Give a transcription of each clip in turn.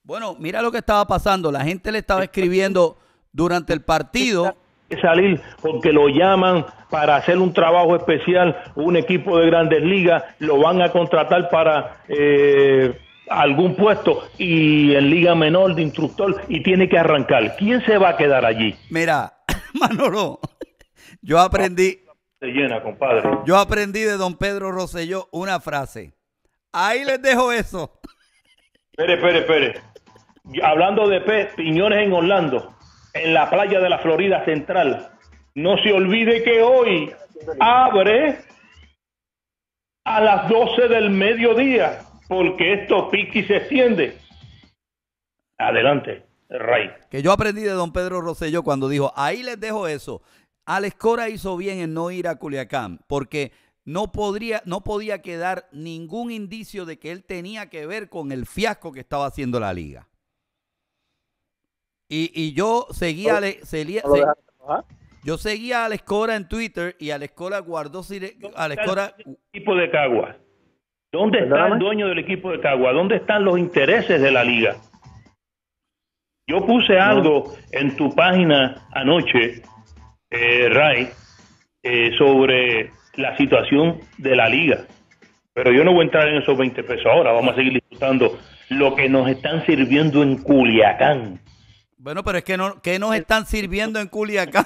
Bueno, mira lo que estaba pasando. La gente le estaba escribiendo durante el partido. Salir porque lo llaman para hacer un trabajo especial, un equipo de Grandes Ligas, lo van a contratar para algún puesto y en Liga Menor de instructor y tiene que arrancar. ¿Quién se va a quedar allí? Mira, Manolo, yo aprendí Se llena, compadre. Yo aprendí de don Pedro Rosselló una frase. Ahí les dejo eso. Espere. Hablando de piñones en Orlando, en la playa de la Florida Central, no se olvide que hoy abre a las 12 del mediodía, porque esto pique y se extiende. Adelante, Ray. Que yo aprendí de don Pedro Rosselló cuando dijo, ahí les dejo eso. Alex Cora hizo bien en no ir a Culiacán, porque no podía quedar ningún indicio de que él tenía que ver con el fiasco que estaba haciendo la liga. Y yo seguía a Alex Cora en Twitter y Alex Cora guardó Alex Cora. Equipo de Caguas. ¿Dónde está el dueño del equipo de Caguas? ¿Dónde están los intereses de la liga? Yo puse algo en tu página anoche, Ray, sobre la situación de la liga. Pero yo no voy a entrar en esos 20 pesos ahora. Vamos a seguir disfrutando lo que nos están sirviendo en Culiacán. Bueno, pero es que ¿qué nos están sirviendo en Culiacán?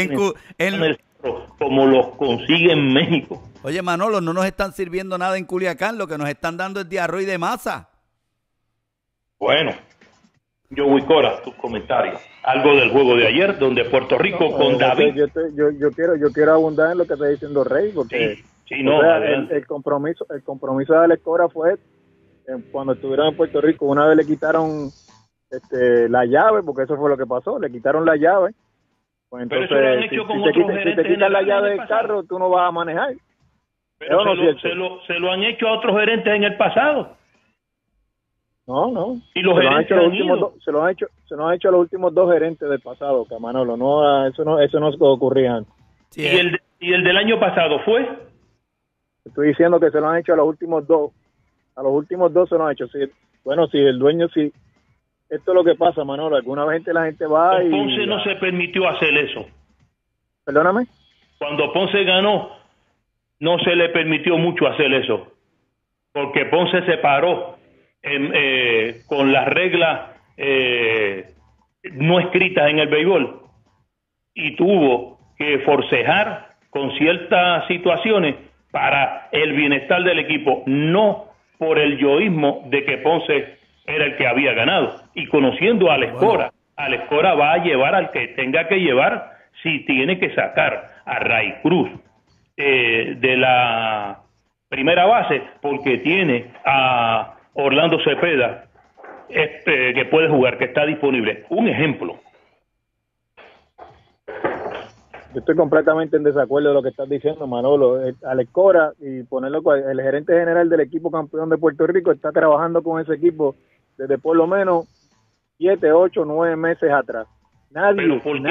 Como los consigue en México. Oye, Manolo, no nos están sirviendo nada en Culiacán. Lo que nos están dando es de arroz y de masa. Bueno, yo voy Cora, tus comentarios. Algo del juego de ayer, donde Puerto Rico con David. Yo quiero abundar en lo que está diciendo Rey, porque el compromiso de Alex Cora fue cuando estuvieron en Puerto Rico. Una vez le quitaron la llave, porque eso fue lo que pasó, le quitaron la llave. Pues entonces, pero eso lo han hecho con otros gerentes. Si te quitan la llave del carro, tú no vas a manejar. Pero se lo han hecho a otros gerentes en el pasado. No. Y los gerentes se lo han hecho a los últimos dos gerentes del pasado, que Manolo, eso no ocurría antes. Sí, ¿Y el del año pasado fue? Estoy diciendo que se lo han hecho a los últimos dos. A los últimos dos se lo han hecho. Si el dueño, esto es lo que pasa, Manolo. Alguna vez la gente va Con Ponce no se permitió hacer eso. ¿Perdóname? Cuando Ponce ganó, no se le permitió mucho hacer eso. Porque Ponce se paró con las reglas no escritas en el béisbol y tuvo que forcejar con ciertas situaciones para el bienestar del equipo, no por el yoísmo de que Ponce era el que había ganado. Y conociendo a Alex Cora, Alex Cora va a llevar al que tenga que llevar, si tiene que sacar a Ray Cruz de la primera base, porque tiene a Orlando Cepeda que puede jugar, que está disponible. Un ejemplo. Yo estoy completamente en desacuerdo de lo que estás diciendo, Manolo. Alex Cora, y ponerlo, el gerente general del equipo campeón de Puerto Rico, está trabajando con ese equipo desde por lo menos 7, 8, 9 meses atrás. Nadie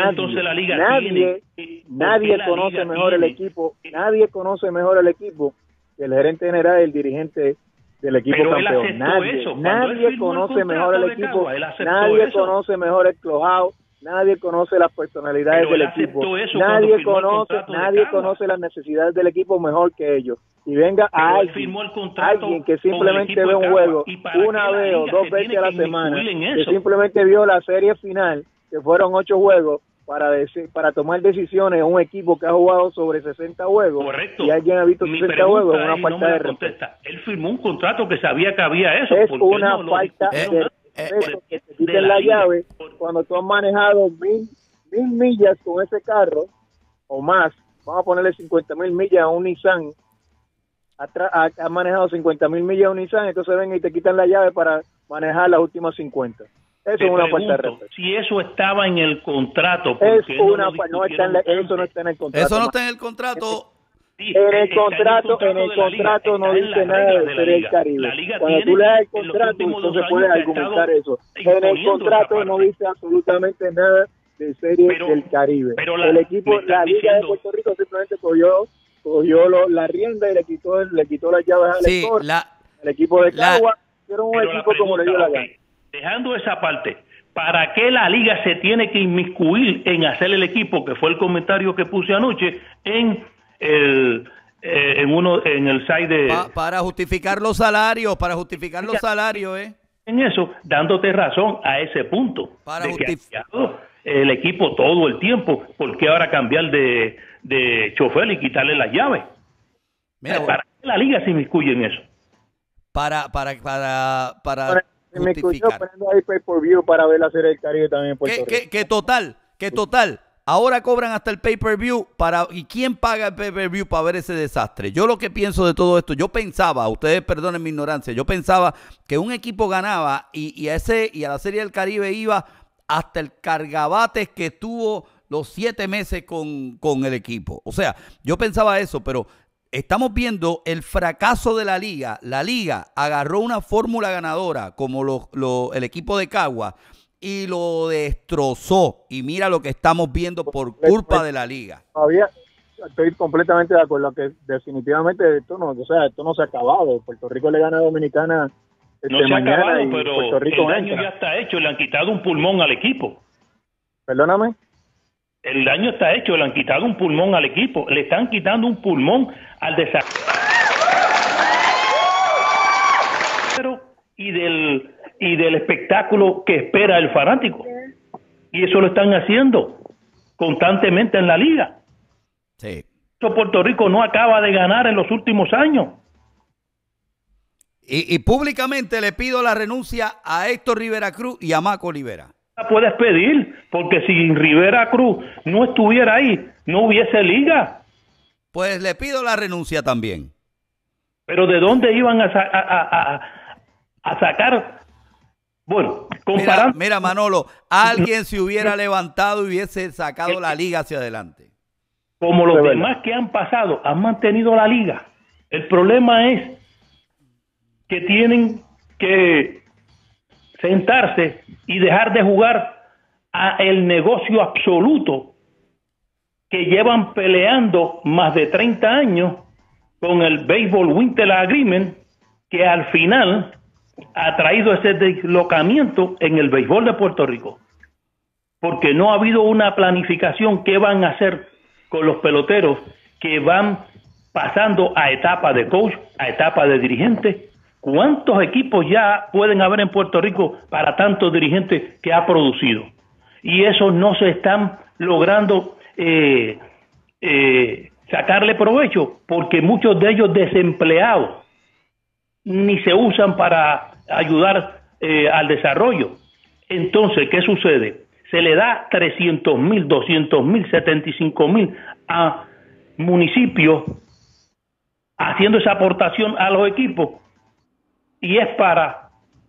conoce mejor el equipo. Nadie conoce mejor el equipo que el gerente general y el dirigente del equipo campeón. Nadie conoce mejor el equipo. Nadie conoce mejor el clubhouse. Nadie conoce las personalidades del equipo. Nadie conoce las necesidades del equipo mejor que ellos. Y venga alguien que simplemente ve un juego una vez o dos veces a la semana, que simplemente vio la serie final, que fueron 8 juegos, para tomar decisiones en un equipo que ha jugado sobre 60 juegos. Correcto. Y alguien ha visto 60 juegos, es una falta de respeto. Él firmó un contrato que sabía que había eso. Es una falta de respeto que te quiten la llave cuando tú has manejado mil millas con ese carro o más. Vamos a ponerle 50,000 millas a un Nissan. Has manejado 50,000 millas a un Nissan, entonces ven y te quitan la llave para manejar las últimas 50. Eso es una falta de respeto. Si eso estaba en el contrato, eso no está en el contrato. Eso no está en el contrato. En el contrato no dice nada de Serie del Caribe. Cuando tú leas el contrato, entonces puedes argumentar eso. En el contrato no dice absolutamente nada de Serie del Caribe. El equipo, la Liga de Puerto Rico simplemente cogió la rienda y le quitó las llaves a Alex Cora. El equipo de Cagua era un equipo como le dio la gana. dejando esa parte, ¿para qué la liga se tiene que inmiscuir en hacer el equipo, que fue el comentario que puse anoche en el site de... Para justificar los salarios, En eso, dándote razón a ese punto. Para justificar el equipo todo el tiempo, ¿por qué ahora cambiar de chofer y quitarle las llaves? Mira, ¿para qué la liga se inmiscuye en eso? Para me escuchó justificar. poniendo ahí pay-per-view para ver la Serie del Caribe también en Puerto Rico. Que total, ahora cobran hasta el pay-per-view ¿y quién paga el pay-per-view para ver ese desastre? Yo lo que pienso de todo esto, yo pensaba, ustedes perdonen mi ignorancia, yo pensaba que un equipo ganaba y a la Serie del Caribe iba hasta el cargabates que tuvo los 7 meses con el equipo. O sea, yo pensaba eso, pero estamos viendo el fracaso de la liga. La liga agarró una fórmula ganadora como el equipo de Cagua y lo destrozó. Y mira lo que estamos viendo por culpa de la liga. Estoy completamente de acuerdo que definitivamente esto no se ha acabado. Puerto Rico le gana a Dominicana no se ha acabado, pero Puerto Rico el daño ya está hecho. Le han quitado un pulmón al equipo. Perdóname. El daño está hecho, le han quitado un pulmón al equipo, le están quitando un pulmón al desarrollo y del espectáculo que espera el fanático. Y eso lo están haciendo constantemente en la liga. Sí. Puerto Rico no acaba de ganar en los últimos años. Y públicamente le pido la renuncia a Héctor Rivera Cruz y a Maco Olivera. La puedes pedir, porque si Rivera Cruz no estuviera ahí, no hubiese liga. Pues le pido la renuncia también. Pero ¿de dónde iban a sacar? Bueno, comparando... Mira, Manolo, alguien se hubiera levantado y hubiese sacado la liga hacia adelante. Como los demás que han pasado, han mantenido la liga. El problema es que tienen que sentarse y dejar de jugar a el negocio absoluto que llevan peleando más de 30 años con el Baseball Winter Agreement, que al final ha traído ese deslocamiento en el béisbol de Puerto Rico, porque no ha habido una planificación qué van a hacer con los peloteros que van pasando a etapa de coach, a etapa de dirigente. ¿Cuántos equipos ya pueden haber en Puerto Rico para tantos dirigentes que ha producido? Y eso no se están logrando sacarle provecho, porque muchos de ellos desempleados ni se usan para ayudar al desarrollo. Entonces, ¿qué sucede? Se le da 300,000, 200,000, 75,000 a municipios haciendo esa aportación a los equipos, y es para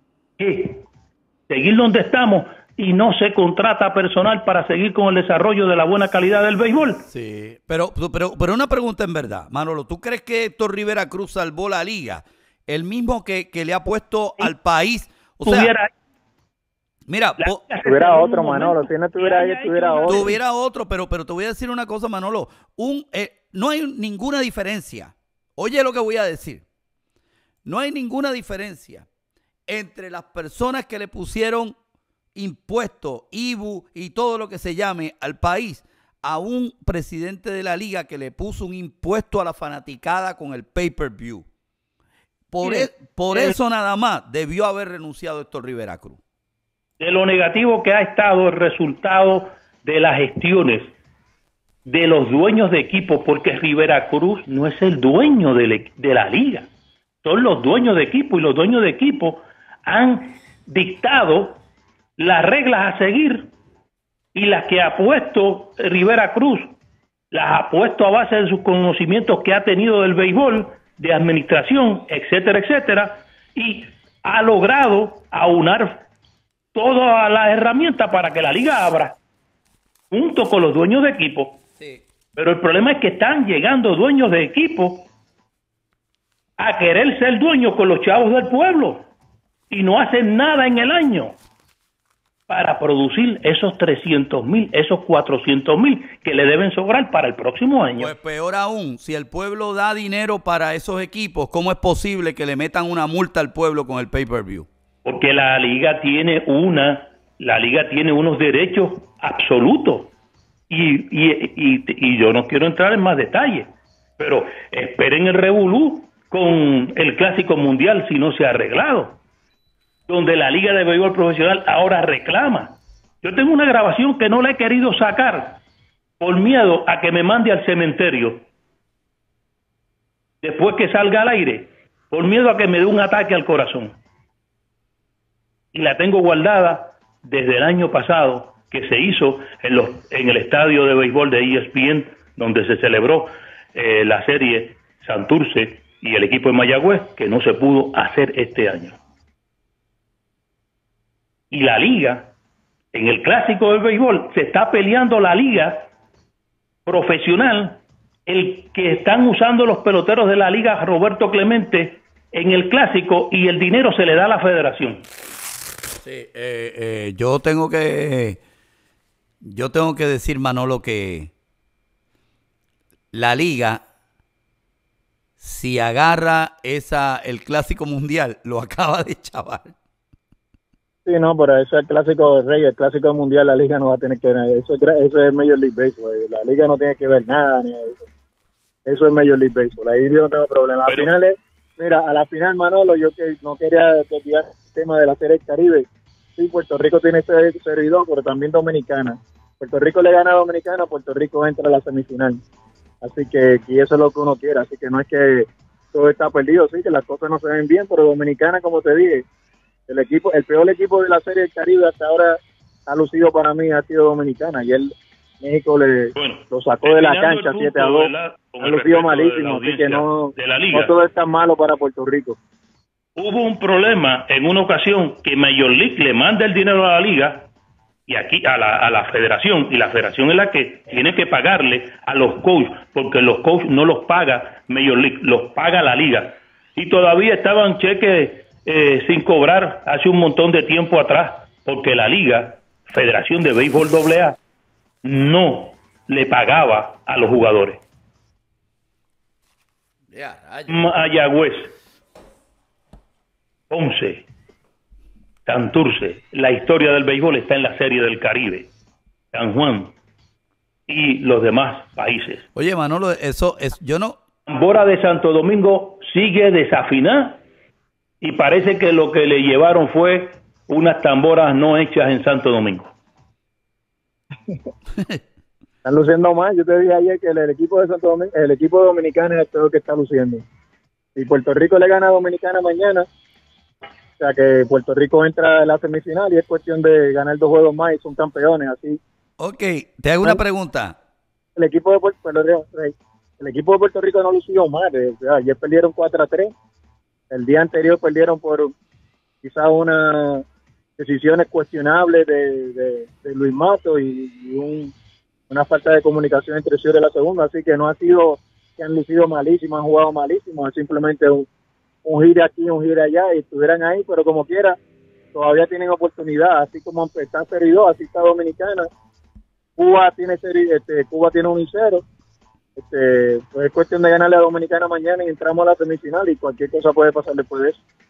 seguir donde estamos y no se contrata personal para seguir con el desarrollo de la buena calidad del béisbol. Sí, pero una pregunta en verdad, Manolo, ¿tú crees que Héctor Rivera Cruz salvó la liga? El mismo que le ha puesto al país. O sea, mira, tuviera otro, Manolo, si no tuviera ahí, tuviera otro. Tuviera otro, pero te voy a decir una cosa, Manolo. No hay ninguna diferencia. Oye lo que voy a decir. No hay ninguna diferencia entre las personas que le pusieron impuestos, IBU y todo lo que se llame al país, a un presidente de la liga que le puso un impuesto a la fanaticada con el pay-per-view. Por eso nada más debió haber renunciado Héctor Rivera Cruz. De lo negativo que ha estado el resultado de las gestiones de los dueños de equipo, porque Rivera Cruz no es el dueño de la liga, son los dueños de equipo, y los dueños de equipo han dictado las reglas a seguir, y las que ha puesto Rivera Cruz las ha puesto a base de sus conocimientos que ha tenido del béisbol, de administración, etcétera, etcétera, y ha logrado aunar todas las herramientas para que la liga abra junto con los dueños de equipo. Sí. Pero el problema es que están llegando dueños de equipo a querer ser dueños con los chavos del pueblo y no hacen nada en el año para producir esos 300,000, esos 400,000 que le deben sobrar para el próximo año. Pues peor aún, si el pueblo da dinero para esos equipos, ¿cómo es posible que le metan una multa al pueblo con el pay-per-view? porque la liga tiene unos derechos absolutos y yo no quiero entrar en más detalles, pero esperen el revolú con el Clásico Mundial si no se ha arreglado, donde la Liga de Béisbol Profesional ahora reclama. Yo tengo una grabación que no la he querido sacar por miedo a que me mande al cementerio después que salga al aire, por miedo a que me dé un ataque al corazón. Y la tengo guardada desde el año pasado, que se hizo en el estadio de béisbol de ESPN, donde se celebró la serie Santurce y el equipo de Mayagüez, que no se pudo hacer este año. Y la liga, en el Clásico del béisbol, se está peleando la liga profesional, el que están usando los peloteros de la liga Roberto Clemente en el Clásico, y el dinero se le da a la federación. Sí, yo tengo que decir, Manolo, que la liga, si agarra el Clásico Mundial, lo acaba de chavar. Sí, no, pero eso es el Clásico del Rey, el Clásico Mundial, la liga no va a tener que ver nada. Eso es Major League Baseball, la liga no tiene que ver nada, ni eso es Major League Baseball, ahí yo no tengo problema. Al final a la final, Manolo, yo que no quería desviar el tema de la Serie del Caribe. Sí, Puerto Rico tiene servidor, pero también Dominicana. Puerto Rico le gana a Dominicana, Puerto Rico entra a la semifinal. Así que y eso es lo que uno quiere, así que no es que todo está perdido, sí, que las cosas no se ven bien, pero Dominicana, como te dije, el peor equipo de la Serie del Caribe hasta ahora ha lucido para mí, ha sido Dominicana, y México lo sacó de la cancha 7-2, ha lucido malísimo, así que no todo es tan malo para Puerto Rico. Hubo un problema en una ocasión que Major League le manda el dinero a la liga y aquí a la federación, y la federación es la que tiene que pagarle a los coaches, porque los coaches no los paga Major League, los paga la liga, y todavía estaban cheques sin cobrar hace un montón de tiempo atrás, porque la liga, Federación de Béisbol AA, no le pagaba a los jugadores. Mayagüez, Ponce, Santurce, la historia del béisbol está en la Serie del Caribe, San Juan y los demás países. Oye, Manolo, yo no... Tambora de Santo Domingo sigue desafinada y parece que lo que le llevaron fue unas tamboras no hechas en Santo Domingo. Están luciendo mal. Yo te dije ayer que el equipo de Santo Domingo, el equipo dominicano es el peor que está luciendo. Y Puerto Rico le gana a Dominicana mañana, o sea que Puerto Rico entra a la semifinal y es cuestión de ganar 2 juegos más y son campeones, así. Ok, te hago una pregunta. El equipo de Puerto Rico no lució mal. Ayer perdieron 4-3. El día anterior perdieron por quizás unas decisiones cuestionables de Luis Mato y una falta de comunicación entre ellos de la segunda, así que no ha sido que han lucido malísimo, han jugado malísimo, es simplemente un giro aquí, un giro allá, y estuvieran ahí, pero como quiera, todavía tienen oportunidad, así como está Serie 2, así está Dominicana. Cuba tiene 1-0, pues es cuestión de ganarle a Dominicana mañana y entramos a la semifinal y cualquier cosa puede pasar después de eso.